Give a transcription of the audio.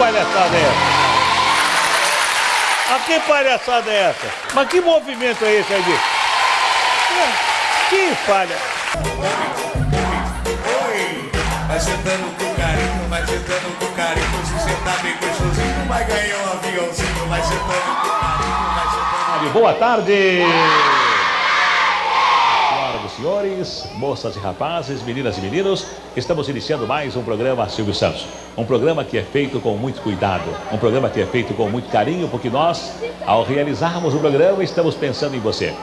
palhaçada é essa? Que palhaçada é essa? Mas que movimento é esse aí? Que falha? Oi, vai sentando com carinho, vai sentando com carinho. Se sentar bem gostosinho, vai ganhar um aviãozinho. Vai sentando com carinho, vai sentando. Boa tarde! Senhoras e senhores, moças e rapazes, meninas e meninos, estamos iniciando mais um programa Silvio Santos. Um programa que é feito com muito cuidado, um programa que é feito com muito carinho, porque nós, ao realizarmos o programa, estamos pensando em você.